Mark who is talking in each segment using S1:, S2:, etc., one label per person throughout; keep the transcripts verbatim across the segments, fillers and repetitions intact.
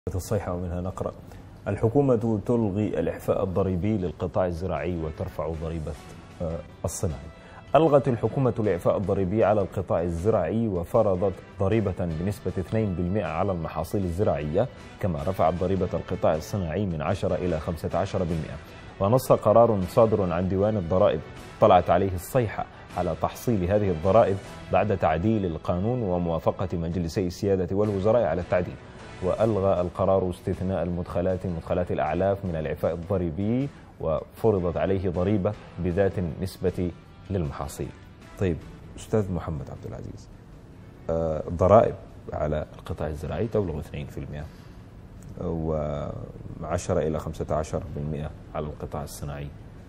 S1: الصيحة ومنها نقرأ: الحكومة تلغي الإعفاء الضريبي للقطاع الزراعي وترفع ضريبة الصناعي. ألغت الحكومة الإعفاء الضريبي على القطاع الزراعي وفرضت ضريبة بنسبة اثنين بالمئة على المحاصيل الزراعية، كما رفعت ضريبة القطاع الصناعي من عشرة إلى خمسة عشر بالمئة. ونص قرار صادر عن ديوان الضرائب طلعت عليه الصيحة على تحصيل هذه الضرائب بعد تعديل القانون وموافقة مجلسي السيادة والوزراء على التعديل. وألغى القرار استثناء المدخلات مدخلات الأعلاف من الإعفاء الضريبي، وفرضت عليه ضريبة بذات نسبة للمحاصيل. طيب أستاذ محمد عبد العزيز، الضرائب على القطاع الزراعي تبلغ اثنين بالمئة وعشرة إلى خمسة عشر بالمئة على القطاع الصناعي،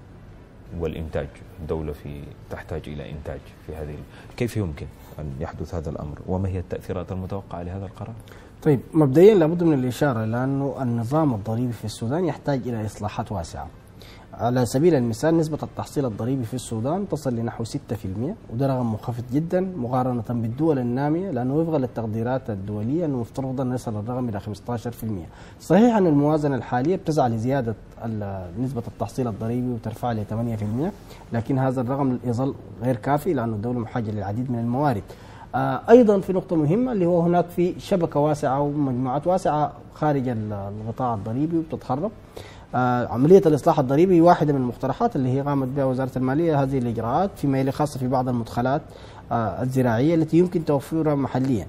S1: والإنتاج الدولة في تحتاج إلى إنتاج في هذه. كيف يمكن أن يحدث هذا الأمر، وما هي التأثيرات المتوقعة لهذا القرار؟
S2: طيب مبدئيا لابد من الإشارة لأنه النظام الضريبي في السودان يحتاج إلى إصلاحات واسعة. على سبيل المثال نسبة التحصيل الضريبي في السودان تصل لنحو ستة بالمئة، وده رقم منخفض جدا مقارنة بالدول النامية، لأنه وفقا للتقديرات الدولية أنه مفترض أن يصل الرقم إلى خمسة عشر بالمئة. صحيح أن الموازنة الحالية بتسعى لزيادة نسبة التحصيل الضريبي وترفع ل ثمانية بالمئة، لكن هذا الرقم يظل غير كافي لأن الدولة محتاجة للعديد من الموارد. أيضا في نقطة مهمة اللي هو هناك في شبكة واسعة ومجموعات واسعة خارج القطاع الضريبي وبتتخرب. عملية الإصلاح الضريبي واحدة من المقترحات اللي هي قامت بها وزارة المالية هذه الإجراءات، فيما يلي خاصة في بعض المدخلات الزراعية التي يمكن توفيرها محليا.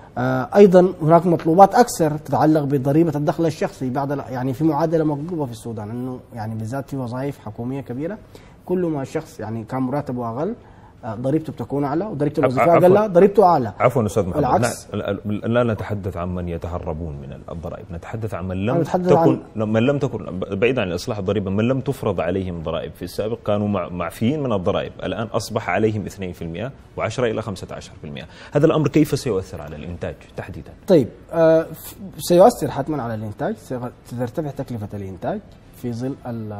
S2: أيضا هناك مطلوبات أكثر تتعلق بضريبة الدخل الشخصي. بعض يعني في معادلة مطلوبة في السودان أنه يعني بالذات في وظائف حكومية كبيرة، كل ما الشخص يعني كان مراتبه أقل ضريبته بتكون اعلى، وضريبه الوظيفه اقل ضريبته اعلى.
S1: عفوا استاذ محمد، لا نتحدث عن من يتهربون من الضرائب، نتحدث عن من لم تكن عن من لم تكن بعيدا عن الاصلاح الضريبي، من لم تفرض عليهم ضرائب. في السابق كانوا معفيين من الضرائب، الان اصبح عليهم اثنين بالمئة وعشرة الى خمسة عشر بالمئة. هذا الامر كيف سيؤثر على الانتاج تحديدا؟
S2: طيب آه سيؤثر حتما على الانتاج، سترتفع تكلفه الانتاج في ظل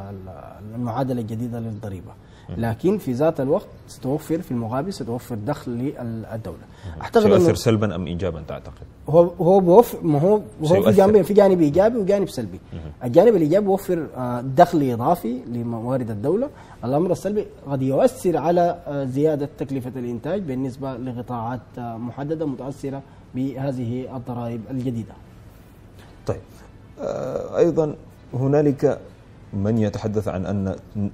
S2: المعادله الجديده للضريبه، لكن في ذات الوقت ستوفر في المقابل ستوفر دخل للدوله.
S1: اعتقد سيؤثر سلبا ام ايجابا تعتقد؟
S2: هو هو بوفر، ما هو هو في جانبين، في جانب ايجابي وجانب سلبي. الجانب الايجابي بيوفر دخل اضافي لموارد الدوله، الامر السلبي قد يؤثر على زياده تكلفه الانتاج بالنسبه لقطاعات محدده متاثره بهذه الضرائب الجديده.
S1: طيب ايضا هنالك من يتحدث عن أن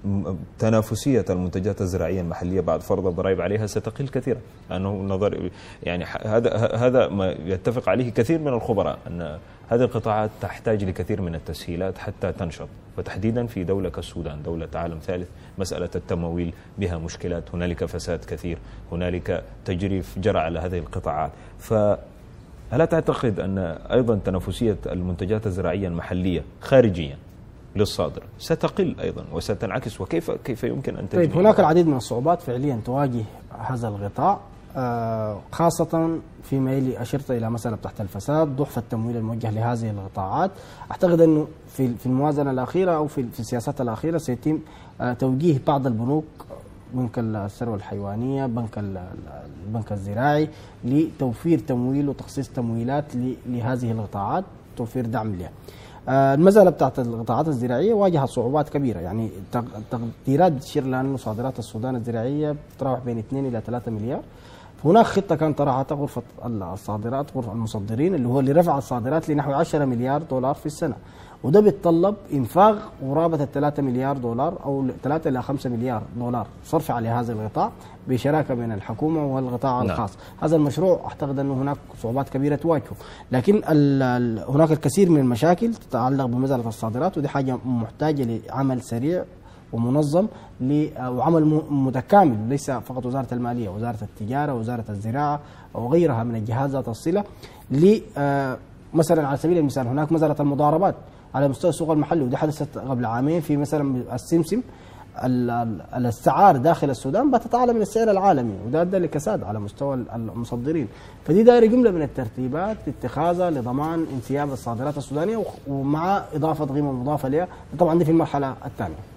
S1: تنافسية المنتجات الزراعية المحلية بعد فرض الضرائب عليها ستقل كثيرا، أنه نظر يعني هذا هذا ما يتفق عليه كثير من الخبراء، أن هذه القطاعات تحتاج لكثير من التسهيلات حتى تنشط، وتحديدا في دولة كالسودان، دولة عالم ثالث، مسألة التمويل بها مشكلات، هنالك فساد كثير، هنالك تجريف جرى على هذه القطاعات. فألا تعتقد أن أيضا تنافسية المنتجات الزراعية المحلية خارجيا للصادر ستقل ايضا وستنعكس، وكيف كيف يمكن ان تجري؟
S2: طيب هناك العديد من الصعوبات فعليا تواجه هذا القطاع، خاصة فيما يلي أشرت إلى مسألة تحت الفساد، ضعف التمويل الموجه لهذه القطاعات. أعتقد أنه في في الموازنة الأخيرة أو في في السياسات الأخيرة سيتم توجيه بعض البنوك، بنك الثروة الحيوانية، بنك البنك الزراعي، لتوفير تمويل وتخصيص تمويلات لهذه القطاعات، توفير دعم لها. المسألة بتاعت القطاعات الزراعية واجهت صعوبات كبيرة، يعني تقديرات بتشير لأن صادرات السودان الزراعية بتتراوح بين اثنين إلى ثلاثة مليار. هناك خطة كانت طرحتها غرفة الصادرات، غرفة المصدرين، اللي هو اللي رفع الصادرات لنحو عشرة مليار دولار في السنة، وده بيتطلب إنفاق قرابة الثلاثة مليار دولار أو ثلاثة إلى خمسة مليار دولار صرف على هذا القطاع بشراكة بين الحكومة والقطاع نعم. الخاص. هذا المشروع أعتقد أنه هناك صعوبات كبيرة تواجهه، لكن هناك الكثير من المشاكل تتعلق بمسألة الصادرات، ودي حاجة محتاجة لعمل سريع ومنظم وعمل متكامل، ليس فقط وزارة المالية، وزارة التجارة، وزارة الزراعة وغيرها من الجهات ذات الصلة. مثلا على سبيل المثال هناك مسألة المضاربات على مستوى السوق المحلي، ودي حدثت قبل عامين في مثلا السمسم، الاسعار داخل السودان باتت اعلى من السعر العالمي، وده ادى لكساد على مستوى المصدرين. فدي دايره جمله من الترتيبات اتخاذها لضمان انسياب الصادرات السودانيه، ومع اضافه قيمه مضافه لها، طبعا دي في المرحله الثانيه.